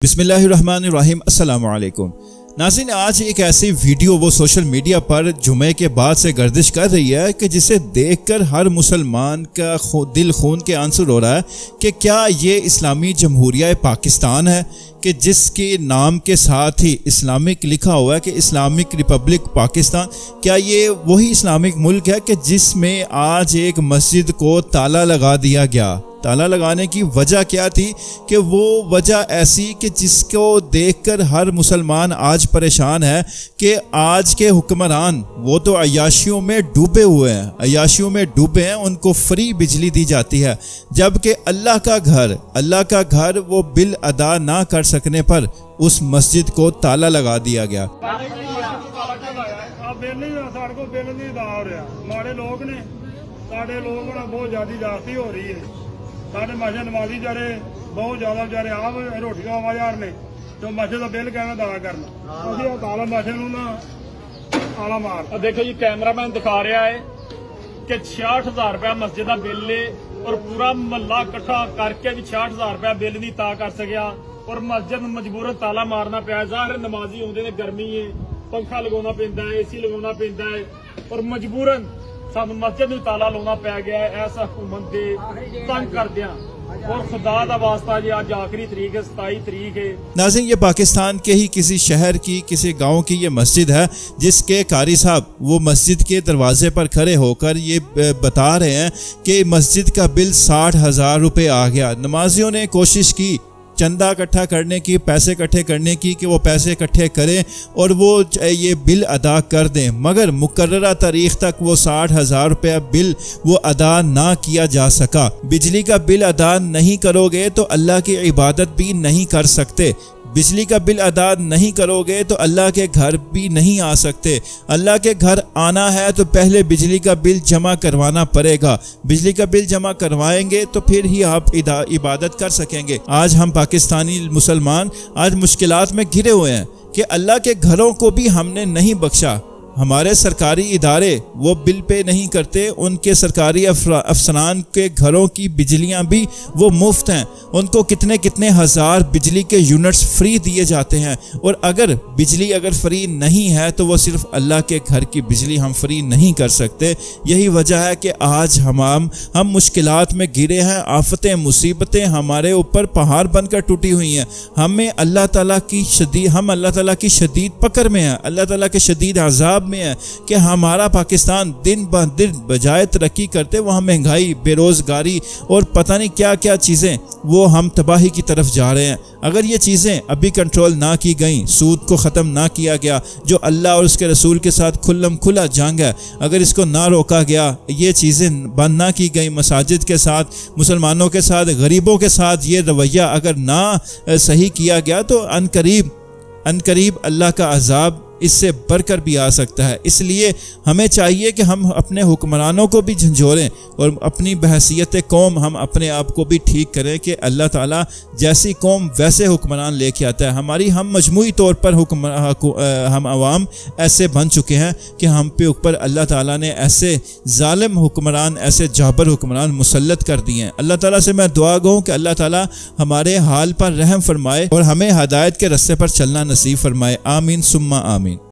बिस्मिल्लाहिर्रहमानिर्रहीम। अस्सलाम वालेकुम नाज़रीन, आज एक ऐसी वीडियो वो सोशल मीडिया पर जुमे के बाद से गर्दिश कर रही है कि जिसे देखकर हर मुसलमान का दिल खून के आंसर हो रहा है कि क्या ये इस्लामी जमहूरिया पाकिस्तान है कि जिसके नाम के साथ ही इस्लामिक लिखा हुआ है कि इस्लामिक रिपब्लिक पाकिस्तान। क्या ये वही इस्लामिक मुल्क है कि जिसमें आज एक मस्जिद को ताला लगा दिया गया। ताला लगाने की वजह क्या थी कि वो वजह ऐसी कि जिसको देखकर हर मुसलमान आज परेशान है कि आज के हुक्मरान वो तो अय्याशियों में डूबे हुए हैं, अय्याशियों में डूबे हैं, उनको फ्री बिजली दी जाती है, जबकि अल्लाह का घर वो बिल अदा ना कर सकने पर उस मस्जिद को ताला लगा दिया गया। साढ़े मस्जिद नमाजी जरे बहुत ज्यादा बेचारे आप रोटियां आवाजार ने तो मस्जिद का बिल कहना अदा करना ताला मस्जिद ना ताला मार। देखो जी कैमरामैन दिखा रहा है कि 66,000 रुपया मस्जिद का बिल है और पूरा महला इकट्ठा करके भी 66,000 रुपया बिल नहीं ता कर सकिया और मस्जिद मजबूरन ताला मारना पाया। ज़ाहिर नमाजी आउंदे ने, गर्मी है, पंखा लगाना पैंदा है, AC लगाना पैंदा है और मजबूरन सानू मस्जिद में ताला लाना पै गया है। ऐसा हुकूमत दे तंग कर दिया और खुदा दा वास्ता जी आज आखिरी तारीख है, 27 तारीख है। नाज़रीन, ये पाकिस्तान के ही किसी शहर की किसी गांव की ये मस्जिद है जिसके कारी साहब वो मस्जिद के दरवाजे पर खड़े होकर ये बता रहे हैं कि मस्जिद का बिल 60,000 रुपये आ गया। नमाजियों ने कोशिश की चंदा इकट्ठा करने की, पैसे इकट्ठे करने की कि वो पैसे इकट्ठे करें और वो ये बिल अदा कर दें, मगर मुकर्ररा तारीख तक वो 60,000 रुपया बिल वो अदा ना किया जा सका। बिजली का बिल अदा नहीं करोगे तो अल्लाह की इबादत भी नहीं कर सकते, बिजली का बिल अदा नहीं करोगे तो अल्लाह के घर भी नहीं आ सकते। अल्लाह के घर आना है तो पहले बिजली का बिल जमा करवाना पड़ेगा, बिजली का बिल जमा करवाएंगे तो फिर ही आप इबादत कर सकेंगे। आज हम पाकिस्तानी मुसलमान आज मुश्किलात में घिरे हुए हैं कि अल्लाह के घरों को भी हमने नहीं बख्शा। हमारे सरकारी इदारे वो बिल पे नहीं करते, उनके सरकारी अफसरान के घरों की बिजलियां भी वो मुफ्त हैं, उनको कितने कितने हज़ार बिजली के यूनिट्स फ्री दिए जाते हैं और अगर बिजली फ्री नहीं है तो वो सिर्फ अल्लाह के घर की बिजली हम फ्री नहीं कर सकते। यही वजह है कि आज हम मुश्किलात में घिरे हैं, आफतें मुसीबतें हमारे ऊपर पहाड़ बनकर टूटी हुई हैं। हम अल्लाह ताला की शदीद पकड़ में है, अल्लाह ताला के शदीद अज़ाब में है कि हमारा पाकिस्तान दिन ब दिन बजाय तरक्की करते वहाँ महंगाई, बेरोजगारी और पता नहीं क्या क्या चीज़ें वो हम तबाही की तरफ जा रहे हैं। अगर ये चीज़ें अभी कंट्रोल ना की गई, सूद को ख़त्म ना किया गया जो अल्लाह और उसके रसूल के साथ खुला जंग है, अगर इसको ना रोका गया, ये चीज़ें बंद ना की गई, मसाजिद के साथ, मुसलमानों के साथ, गरीबों के साथ ये रवैया अगर ना सही किया गया तो अनकरीब अल्लाह का अजाब इससे बढ़कर भी आ सकता है। इसलिए हमें चाहिए कि हम अपने हुक्मरानों को भी झंझोरें और अपनी बहसीयत कौम हम अपने आप को भी ठीक करें कि अल्लाह ताला जैसी कौम वैसे हुक्मरान लेके आता है। हम मजमूई तौर पर हम अवाम ऐसे बन चुके हैं कि हम पे ऊपर अल्लाह ताला ने ऐसे जालिम हुक्मरान, ऐसे जाबर हुक्मरान मुसल्लत कर दिए हैं। अल्लाह ताला से मैं दुआ गूँ कि अल्लाह ताला हमारे हाल पर रहम फरमाए और हमें हदायत के रस्ते पर चलना नसीब फरमाए। आमीन सुम्मा आमीन।